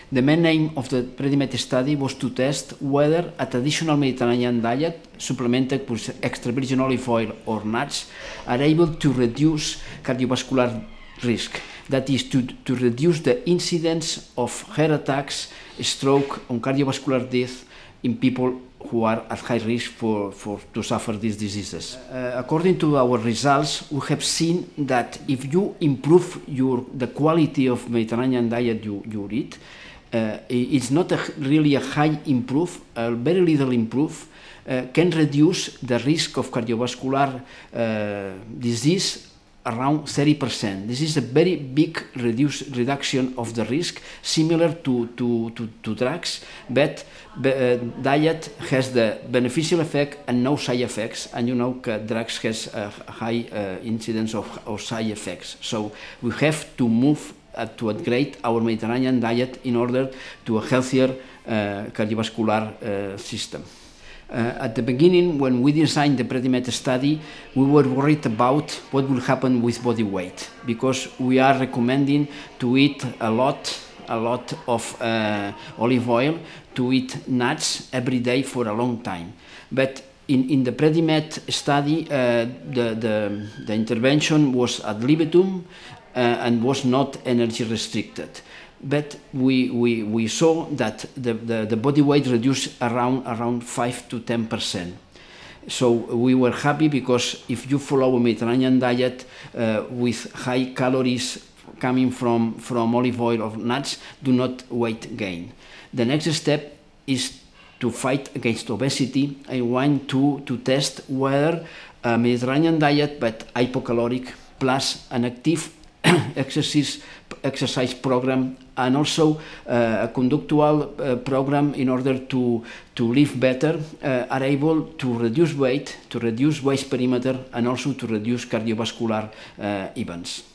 The main aim of the PREDIMED study was to test whether a traditional Mediterranean diet, supplemented with extra virgin olive oil or nuts, are able to reduce cardiovascular risk. That is, to reduce the incidence of heart attacks, stroke, and cardiovascular death in people who are at high risk to suffer these diseases. According to our results, we have seen that if you improve the quality of Mediterranean diet you eat, it's not really a high improve, very little improve, can reduce the risk of cardiovascular disease around 30%. This is a very big reduction of the risk, similar to drugs, but diet has the beneficial effect and no side effects, and you know drugs has a high incidence of side effects. So we have to move to upgrade our Mediterranean diet in order to a healthier cardiovascular system. At the beginning, when we designed the PREDIMED study, we were worried about what will happen with body weight, because we are recommending to eat a lot of olive oil, to eat nuts every day for a long time. But in the PREDIMED study, the intervention was ad libitum and was not energy restricted. But we saw that the body weight reduced around 5 to 10%. So we were happy, because if you follow a Mediterranean diet with high calories coming from olive oil or nuts, do not weight gain. The next step is to fight against obesity. I want to test whether a Mediterranean diet but hypocaloric plus an active exercise program and also a conductual program in order to live better are able to reduce weight, to reduce waist perimeter, and also to reduce cardiovascular events.